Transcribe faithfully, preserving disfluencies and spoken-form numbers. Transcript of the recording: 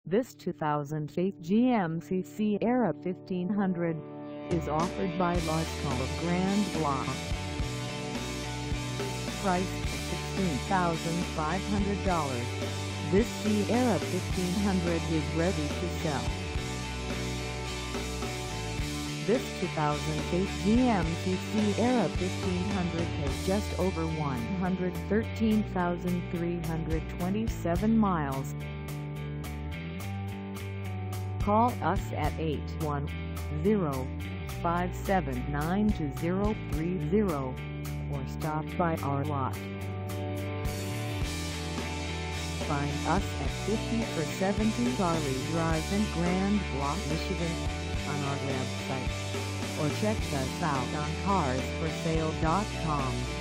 This two thousand eight G M C Sierra fifteen hundred is offered by Lasco of Grand Blanc. Priced at sixteen thousand five hundred dollars, this Sierra fifteen hundred is ready to sell. This two thousand eight G M C Sierra fifteen hundred has just over one hundred thirteen thousand three hundred twenty-seven miles. Call us at eight one zero, five seven nine, two zero three zero or stop by our lot. Find us at fifty for seventy Charlie Drive in Grand Blanc, Michigan on our website, or check us out on cars for sale dot com.